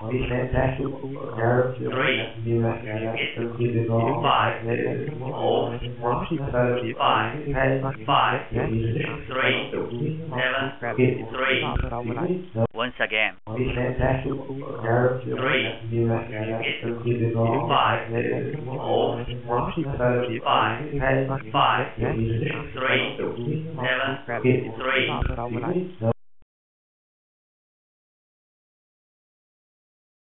Be fantastic. Nerve. Three. Five. Four. Five. Five. Three. Seven. Three. Once again. Be fantastic. Nerve. Three. Five. Four. Five. Five. Three. Seven. Three.